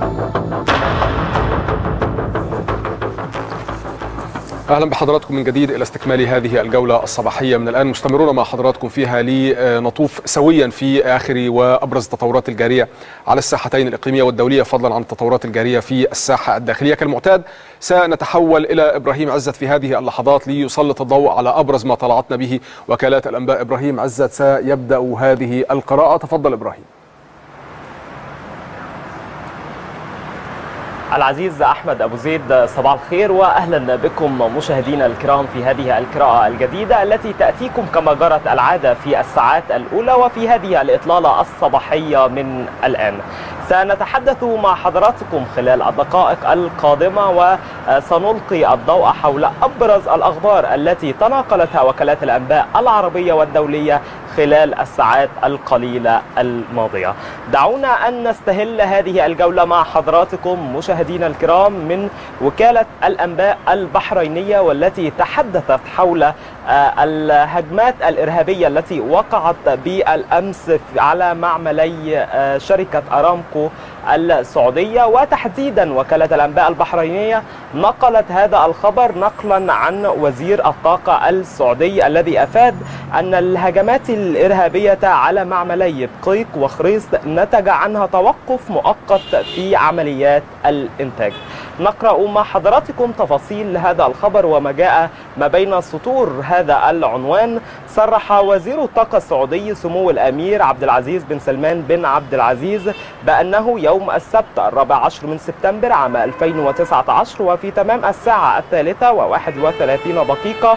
أهلا بحضراتكم من جديد إلى استكمال هذه الجولة الصباحية. من الآن مستمرون مع حضراتكم فيها لنطوف سويا في آخر وأبرز التطورات الجارية على الساحتين الإقليمية والدولية، فضلا عن التطورات الجارية في الساحة الداخلية. كالمعتاد سنتحول إلى إبراهيم عزت في هذه اللحظات ليسلط الضوء على أبرز ما طلعتنا به وكالات الأنباء. إبراهيم عزت سيبدأ هذه القراءة، تفضل إبراهيم. العزيز أحمد أبو زيد، صباح الخير وأهلا بكم مشاهدينا الكرام في هذه القراءة الجديدة التي تأتيكم كما جرت العادة في الساعات الأولى وفي هذه الإطلالة الصباحية من الآن. سنتحدث مع حضراتكم خلال الدقائق القادمة وسنلقي الضوء حول أبرز الأخبار التي تناقلتها وكالات الأنباء العربية والدولية خلال الساعات القليلة الماضية. دعونا أن نستهل هذه الجولة مع حضراتكم مشاهدينا الكرام من وكالة الأنباء البحرينية، والتي تحدثت حول الهجمات الإرهابية التي وقعت بالأمس على معملي شركة أرامكو السعودية. وتحديدا وكالة الأنباء البحرينية نقلت هذا الخبر نقلا عن وزير الطاقة السعودي الذي أفاد أن الهجمات الإرهابية على معملي بقيق وخريص نتج عنها توقف مؤقت في عمليات الإنتاج. نقرأ مع حضراتكم تفاصيل هذا الخبر وما جاء ما بين سطور هذا العنوان. صرح وزير الطاقة السعودي سمو الأمير عبد العزيز بن سلمان بن عبد العزيز بأنه يوم السبت 14 من سبتمبر عام 2019 وفي تمام الساعة 3:31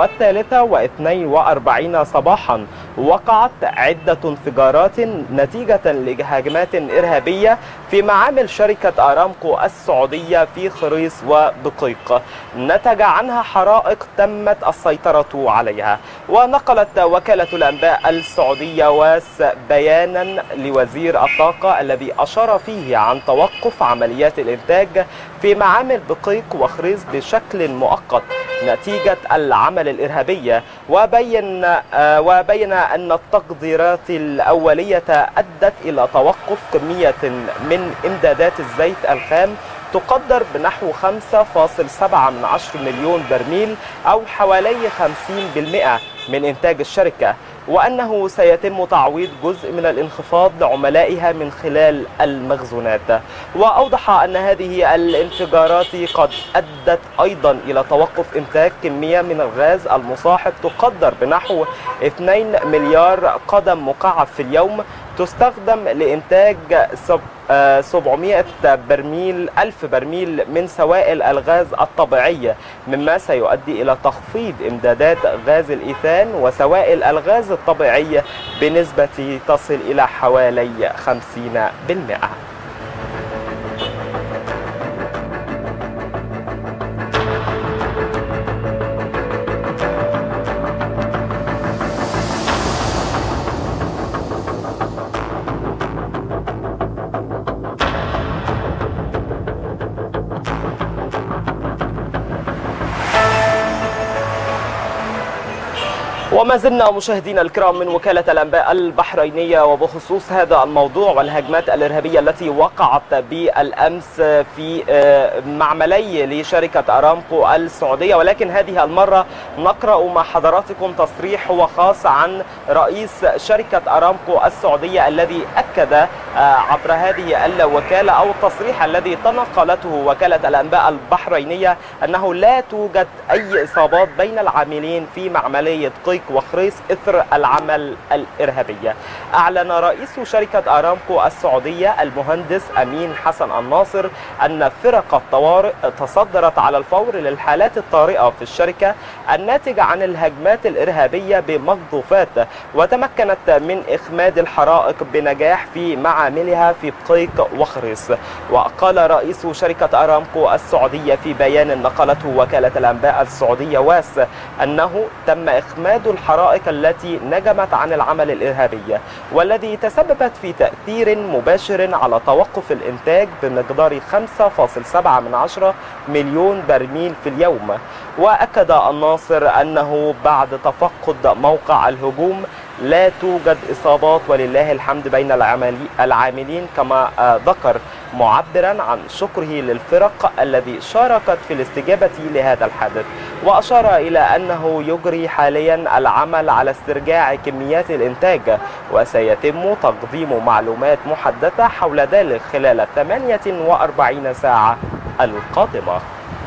و42 صباحا وقعت عدة انفجارات نتيجة لهجمات إرهابية في معامل شركة أرامكو السعودية في خريص وبقيق، نتج عنها حرائق تمت السيطرة عليها. ونقلت وكالة الأنباء السعودية واس بيانا لوزير الطاقة الذي أشار فيه عن توقف عمليات الإنتاج في معامل بقيق وخريص بشكل مؤقت نتيجة العمل الإرهابية، وبين أن التقديرات الأولية أدت إلى توقف كمية من إمدادات الزيت الخام تقدر بنحو 5.7 مليون برميل أو حوالي 50% من إنتاج الشركة، وأنه سيتم تعويض جزء من الانخفاض لعملائها من خلال المخزونات. وأوضح أن هذه الانفجارات قد أدت أيضا إلى توقف إنتاج كمية من الغاز المصاحب تقدر بنحو 2 مليار قدم مكعب في اليوم، تستخدم لإنتاج 700 ألف برميل من سوائل الغاز الطبيعية، مما سيؤدي إلى تخفيض إمدادات غاز الإيثان وسوائل الغاز الطبيعية بنسبة تصل إلى حوالي 50%. وما زلنا مشاهدينا الكرام من وكالة الأنباء البحرينية وبخصوص هذا الموضوع والهجمات الإرهابية التي وقعت بالأمس في معملي لشركة أرامكو السعودية، ولكن هذه المرة نقرأ مع حضراتكم تصريح وخاص عن رئيس شركة أرامكو السعودية الذي أكد عبر هذه الوكالة أو التصريح الذي تنقلته وكالة الأنباء البحرينية أنه لا توجد أي إصابات بين العاملين في معملية قيق وخريص إثر العمل الإرهابي. أعلن رئيس شركة أرامكو السعودية المهندس أمين حسن الناصر أن فرق الطوارئ تصدرت على الفور للحالات الطارئة في الشركة الناتجة عن الهجمات الإرهابية بمقذوفات، وتمكنت من إخماد الحرائق بنجاح في معاملها في بقيق وخريص. وقال رئيس شركة أرامكو السعودية في بيان نقلته وكالة الأنباء السعودية واس أنه تم إخماد الحرائق التي نجمت عن العمل الإرهابي والذي تسببت في تأثير مباشر على توقف الإنتاج بمقدار 5.7 مليون برميل في اليوم. وأكد الناصر أنه بعد تفقد موقع الهجوم لا توجد إصابات ولله الحمد بين العاملين، كما ذكر معبرا عن شكره للفرق الذي شاركت في الاستجابة لهذا الحدث. وأشار إلى أنه يجري حاليا العمل على استرجاع كميات الإنتاج، وسيتم تقديم معلومات محدثة حول ذلك خلال 48 ساعة القادمة.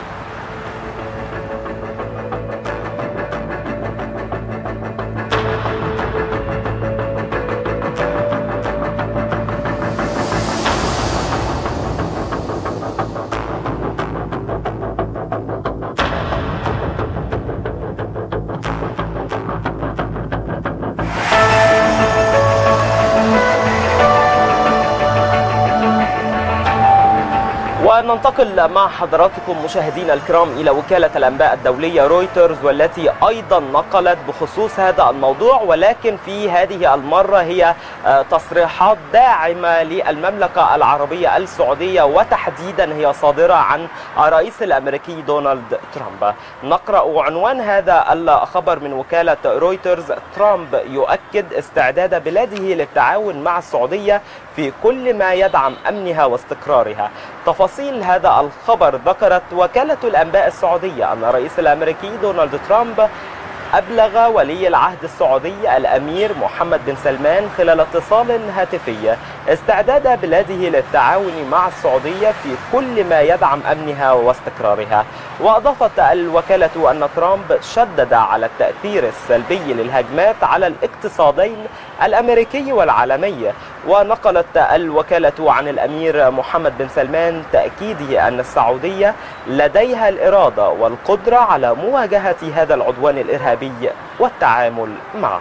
وننتقل مع حضراتكم مشاهدينا الكرام إلى وكالة الأنباء الدولية رويترز، والتي أيضا نقلت بخصوص هذا الموضوع، ولكن في هذه المرة هي تصريحات داعمة للمملكة العربية السعودية، وتحديدا هي صادرة عن الرئيس الأمريكي دونالد ترامب. نقرأ عنوان هذا الخبر من وكالة رويترز: ترامب يؤكد استعداد بلاده للتعاون مع السعودية في كل ما يدعم أمنها واستقرارها. تفاصيل هذا الخبر: ذكرت وكالة الأنباء السعودية أن الرئيس الأمريكي دونالد ترامب أبلغ ولي العهد السعودي الأمير محمد بن سلمان خلال اتصال هاتفي استعداد بلاده للتعاون مع السعودية في كل ما يدعم أمنها واستقرارها. وأضافت الوكالة أن ترامب شدد على التأثير السلبي للهجمات على الاقتصادين الأمريكي والعالمي. ونقلت الوكالة عن الأمير محمد بن سلمان تأكيده أن السعودية لديها الإرادة والقدرة على مواجهة هذا العدوان الإرهابي والتعامل معه.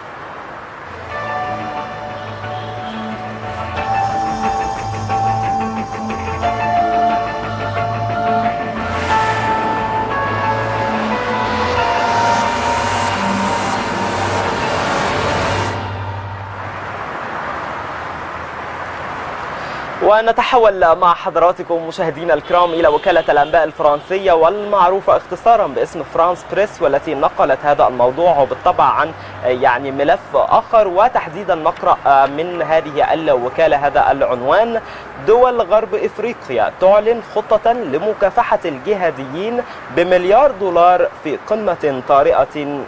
ونتحول مع حضراتكم مشاهدينا الكرام إلى وكالة الأنباء الفرنسية والمعروفة اختصارا باسم فرانس بريس، والتي نقلت هذا الموضوع وبالطبع عن ملف آخر. وتحديدا نقرأ من هذه الوكالة هذا العنوان: دول غرب إفريقيا تعلن خطة لمكافحة الجهاديين بمليار دولار في قمة طارئة.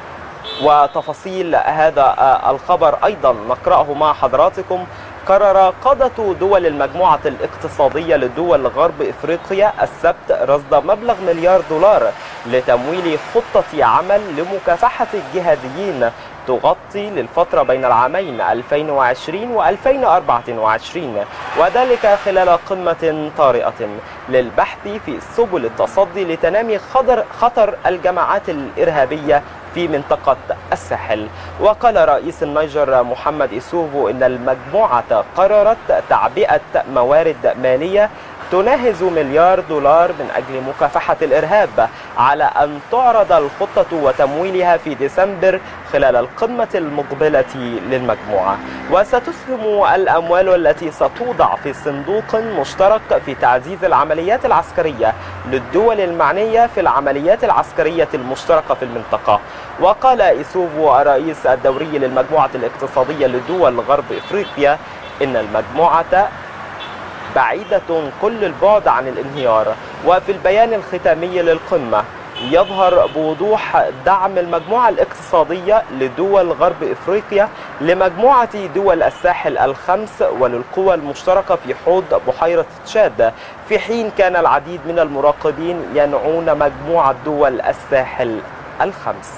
وتفاصيل هذا الخبر أيضا نقرأه مع حضراتكم: قرر قادة دول المجموعة الاقتصادية لدول غرب إفريقيا السبت رصد مبلغ مليار دولار لتمويل خطة عمل لمكافحة الجهاديين تغطي للفترة بين العامين 2020 و2024، وذلك خلال قمة طارئة للبحث في سبل التصدي لتنامي خطر الجماعات الإرهابية في منطقة الساحل. وقال رئيس النيجر محمد إسوفو إن المجموعة قررت تعبئة موارد مالية تناهز مليار دولار من أجل مكافحة الإرهاب، على أن تعرض الخطة وتمويلها في ديسمبر خلال القمة المقبلة للمجموعة. وستسهم الأموال التي ستوضع في صندوق مشترك في تعزيز العمليات العسكرية للدول المعنية في العمليات العسكرية المشتركة في المنطقة. وقال إسوفو الرئيس الدوري للمجموعة الاقتصادية لدول غرب إفريقيا إن المجموعة بعيدة كل البعد عن الانهيار. وفي البيان الختامي للقمة يظهر بوضوح دعم المجموعة الاقتصادية لدول غرب إفريقيا لمجموعة دول الساحل الخمس وللقوى المشتركة في حوض بحيرة تشاد، في حين كان العديد من المراقبين ينعون مجموعة دول الساحل الخمس.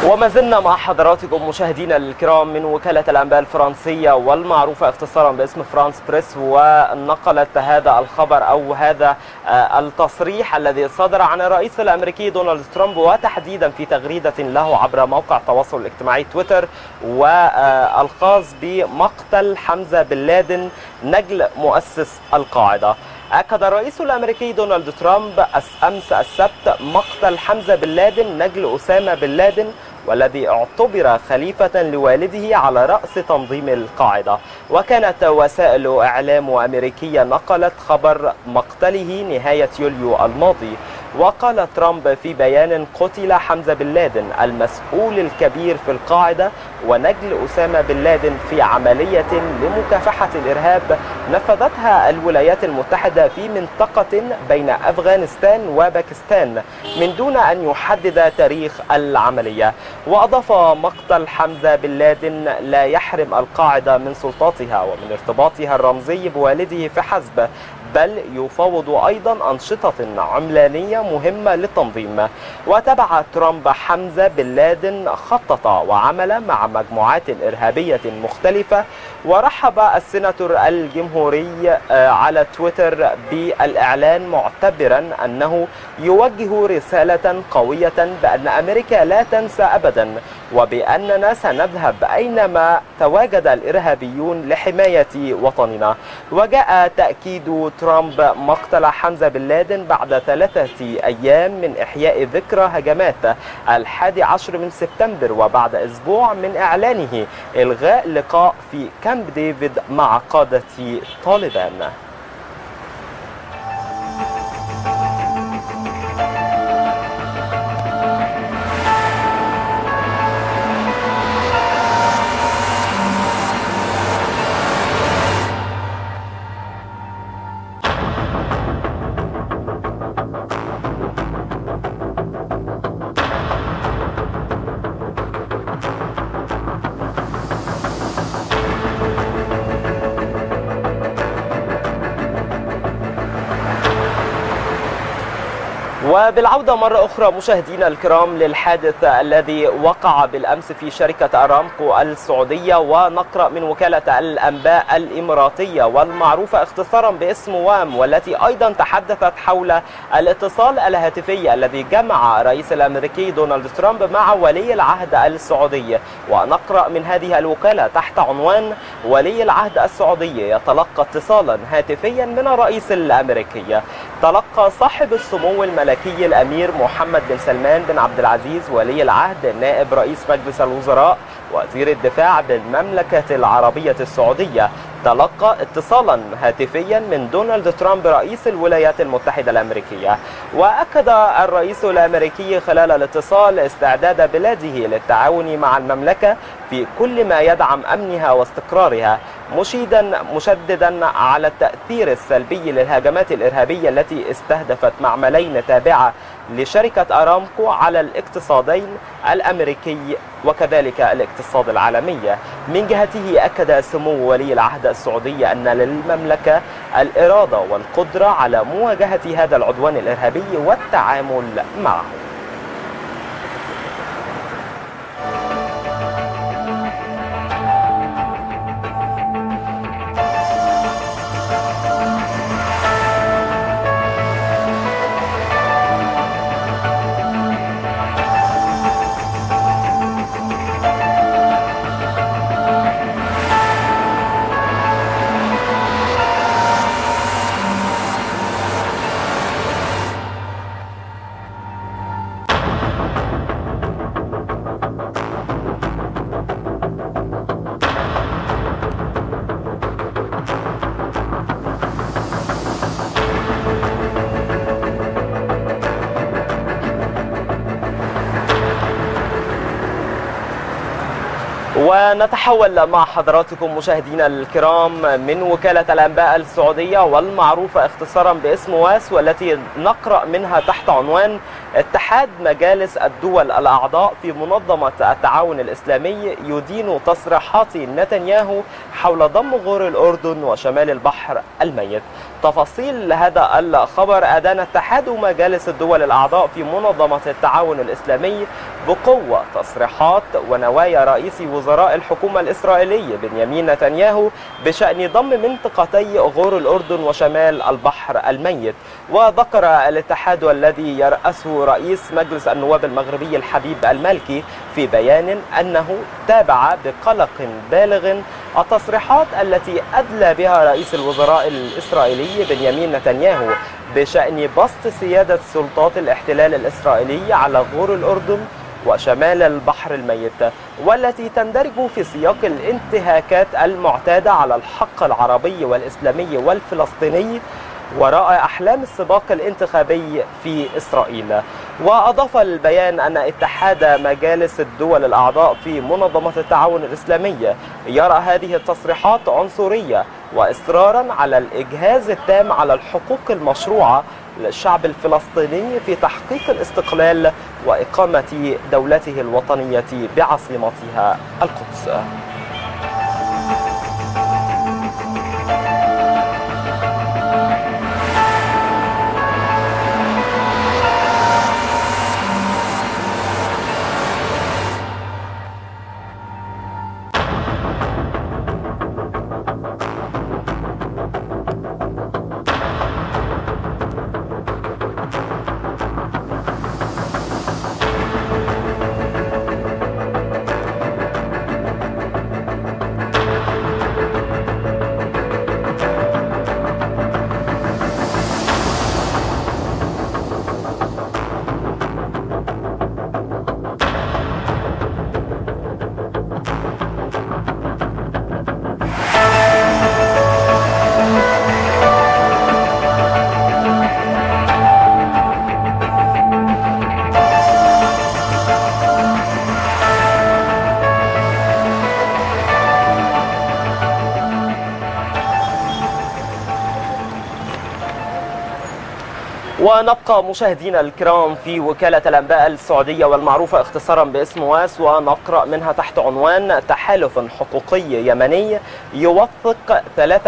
وما زلنا مع حضراتكم مشاهدينا الكرام من وكالة الأنباء الفرنسية والمعروفة اختصارا باسم فرانس بريس، ونقلت هذا الخبر أو هذا التصريح الذي صدر عن الرئيس الأمريكي دونالد ترامب، وتحديدا في تغريدة له عبر موقع التواصل الاجتماعي تويتر، والخاص بمقتل حمزة بن لادن نجل مؤسس القاعدة. أكد الرئيس الأمريكي دونالد ترامب أمس السبت مقتل حمزة بن لادن نجل أسامة بن لادن، والذي اعتبر خليفة لوالده على رأس تنظيم القاعدة. وكانت وسائل إعلام أمريكية نقلت خبر مقتله نهاية يوليو الماضي. وقال ترامب في بيان: قتل حمزة بن لادن المسؤول الكبير في القاعدة ونجل أسامة بن لادن في عملية لمكافحة الإرهاب نفذتها الولايات المتحدة في منطقة بين أفغانستان وباكستان من دون أن يحدد تاريخ العملية. وأضاف: مقتل حمزة بن لادن لا يحرم القاعدة من سلطاتها ومن ارتباطها الرمزي بوالده فحسب، بل يفاوض أيضا أنشطة عملانية مهمة للتنظيم. وتبع ترامب حمزة بن لادن خطط وعمل مع مجموعات إرهابية مختلفة. ورحب السيناتور الجمهوري على تويتر بالإعلان، معتبرا أنه يوجه رسالة قوية بأن أمريكا لا تنسى أبدا، وبأننا سنذهب أينما تواجد الإرهابيون لحماية وطننا. وجاء تأكيد ترامب مقتل حمزة بن لادن بعد 3 أيام من إحياء ذكرى هجمات 11 من سبتمبر، وبعد أسبوع من إعلانه إلغاء لقاء في كامب ديفيد مع قادة طالبان. وبالعودة مرة أخرى مشاهدينا الكرام للحادث الذي وقع بالأمس في شركة أرامكو السعودية، ونقرأ من وكالة الأنباء الإماراتية والمعروفة اختصارا باسم وام، والتي أيضا تحدثت حول الاتصال الهاتفي الذي جمع الرئيس الأمريكي دونالد ترامب مع ولي العهد السعودي. ونقرأ من هذه الوكالة تحت عنوان: ولي العهد السعودي يتلقى اتصالا هاتفيا من الرئيس الأمريكي. تلقى صاحب السمو الملكي الأمير محمد بن سلمان بن عبد العزيز ولي العهد نائب رئيس مجلس الوزراء وزير الدفاع بالمملكة العربية السعودية تلقى اتصالا هاتفيا من دونالد ترامب رئيس الولايات المتحدة الأمريكية. وأكد الرئيس الأمريكي خلال الاتصال استعداد بلاده للتعاون مع المملكة في كل ما يدعم أمنها واستقرارها، مشددا على التأثير السلبي للهجمات الإرهابية التي استهدفت معملين تابعة لشركة أرامكو على الاقتصادين الأمريكي وكذلك الاقتصاد العالمي. من جهته أكد سمو ولي العهد السعودي أن للمملكة الإرادة والقدرة على مواجهة هذا العدوان الإرهابي والتعامل معه. ونتحول مع حضراتكم مشاهدينا الكرام من وكالة الأنباء السعودية والمعروفة اختصارا باسم واس، والتي نقرأ منها تحت عنوان: اتحاد مجالس الدول الأعضاء في منظمة التعاون الإسلامي يدين تصريحات نتنياهو حول ضم غور الأردن وشمال البحر الميت. تفاصيل هذا الخبر: أدان اتحاد مجالس الدول الأعضاء في منظمة التعاون الإسلامي بقوة تصريحات ونوايا رئيس وزراء الحكومة الإسرائيلي بنيامين نتنياهو بشأن ضم منطقتي غور الأردن وشمال البحر الميت. وذكر الاتحاد الذي يرأسه رئيس مجلس النواب المغربي الحبيب المالكي في بيان أنه تابع بقلق بالغ التصريحات التي أدلى بها رئيس الوزراء الإسرائيلي بنيامين نتنياهو بشأن بسط سيادة سلطات الاحتلال الإسرائيلي على غور الأردن وشمال البحر الميت، والتي تندرج في سياق الانتهاكات المعتادة على الحق العربي والإسلامي والفلسطيني وراء أحلام السباق الانتخابي في إسرائيل. وأضاف البيان أن اتحاد مجالس الدول الأعضاء في منظمة التعاون الإسلامي يرى هذه التصريحات عنصرية وإصرارا على الإجهاز التام على الحقوق المشروعة للشعب الفلسطيني في تحقيق الاستقلال وإقامة دولته الوطنية بعاصمتها القدس. ونبقى مشاهدينا الكرام في وكالة الأنباء السعودية والمعروفة اختصارا باسم واس، ونقرأ منها تحت عنوان: تحالف حقوقي يمني يوثق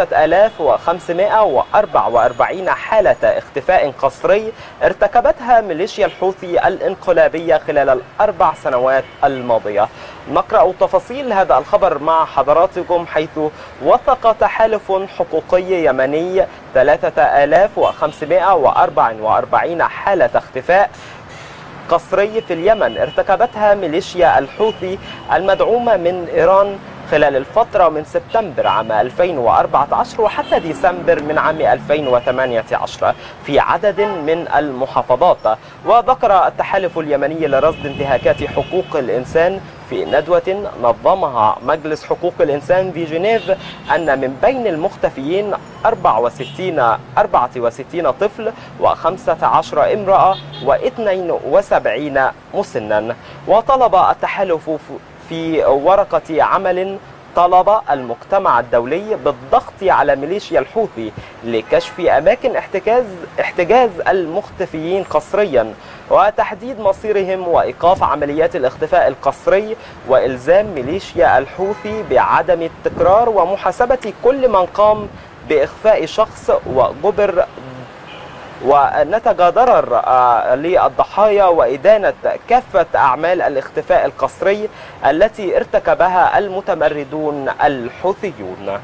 3544 حالة اختفاء قسري ارتكبتها ميليشيا الحوثي الانقلابية خلال ال4 سنوات الماضية. نقرأ تفاصيل هذا الخبر مع حضراتكم، حيث وثق تحالف حقوقي يمني 3544 حالة اختفاء قسري في اليمن ارتكبتها ميليشيا الحوثي المدعومة من إيران خلال الفترة من سبتمبر عام 2014 وحتى ديسمبر من عام 2018 في عدد من المحافظات. وذكر التحالف اليمني لرصد انتهاكات حقوق الإنسان في ندوة نظمها مجلس حقوق الإنسان في جنيف أن من بين المختفيين 64 طفل و15 امرأة و72 مسنا. وطلب التحالف في ورقة عمل طلب المجتمع الدولي بالضغط على ميليشيا الحوثي لكشف أماكن احتجاز المختفيين قسريا وتحديد مصيرهم وإيقاف عمليات الاختفاء القسري، وإلزام ميليشيا الحوثي بعدم التكرار ومحاسبة كل من قام بإخفاء شخص وجبر ونتج ضرر للضحايا وإدانة كافة أعمال الاختفاء القسري التي ارتكبها المتمردون الحوثيون.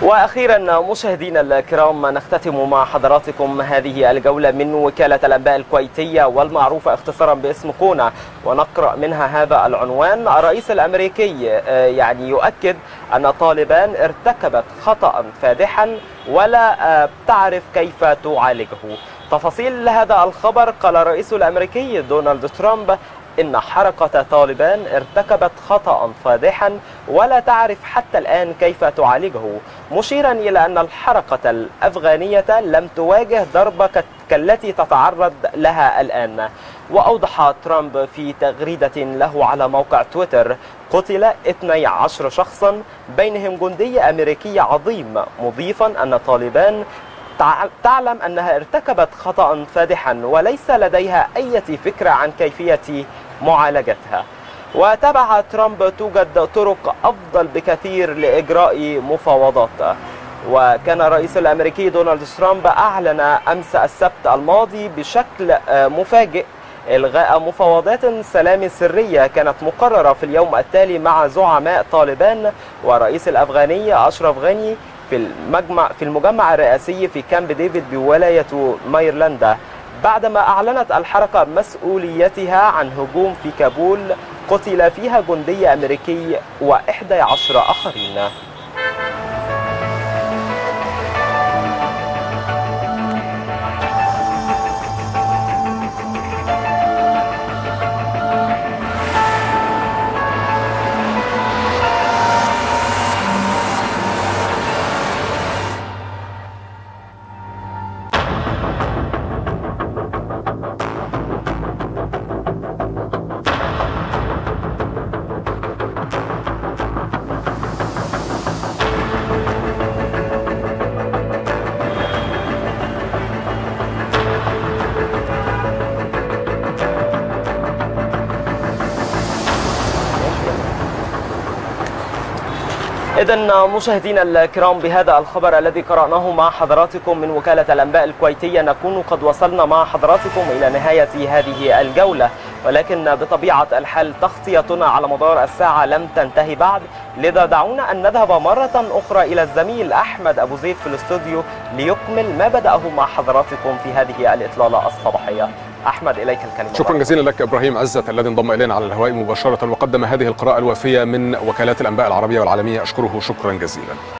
وأخيرا مشاهدينا الكرام، نختتم مع حضراتكم هذه الجولة من وكالة الأنباء الكويتية والمعروفة اختصارا باسم كونا، ونقرأ منها هذا العنوان: الرئيس الأمريكي يؤكد أن طالبان ارتكبت خطأ فادحا ولا تعرف كيف تعالجه. تفاصيل هذا الخبر: قال الرئيس الأمريكي دونالد ترامب إن حركة طالبان ارتكبت خطأ فادحا ولا تعرف حتى الآن كيف تعالجه، مشيرا إلى أن الحركة الأفغانية لم تواجه ضربة كالتي تتعرض لها الآن. وأوضح ترامب في تغريدة له على موقع تويتر: قتل 12 شخصا بينهم جندي أمريكي عظيم، مضيفا أن طالبان تعلم أنها ارتكبت خطأ فادحا وليس لديها أي فكرة عن كيفية معالجتها. وتابع ترامب: توجد طرق أفضل بكثير لإجراء مفاوضات. وكان الرئيس الأمريكي دونالد ترامب أعلن أمس السبت الماضي بشكل مفاجئ إلغاء مفاوضات سلام سرية كانت مقررة في اليوم التالي مع زعماء طالبان والرئيس الأفغاني أشرف غني في المجمع الرئاسي في كامب ديفيد بولاية ميرلندا، بعدما أعلنت الحركة مسؤوليتها عن هجوم في كابول قتل فيها جندي أمريكي و11 آخرين. إذن مشاهدينا الكرام، بهذا الخبر الذي قرأناه مع حضراتكم من وكالة الأنباء الكويتية نكون قد وصلنا مع حضراتكم إلى نهاية هذه الجولة، ولكن بطبيعة الحال تغطيتنا على مدار الساعة لم تنتهي بعد، لذا دعونا أن نذهب مرة أخرى إلى الزميل أحمد أبو زيد في الاستوديو ليكمل ما بدأه مع حضراتكم في هذه الإطلالة الصباحية. أحمد، إليك الكلمة. شكرا جزيلا لك إبراهيم عزت الذي انضم إلينا على الهواء مباشرة وقدم هذه القراءة الوافية من وكالات الأنباء العربية والعالمية. أشكره شكرا جزيلا.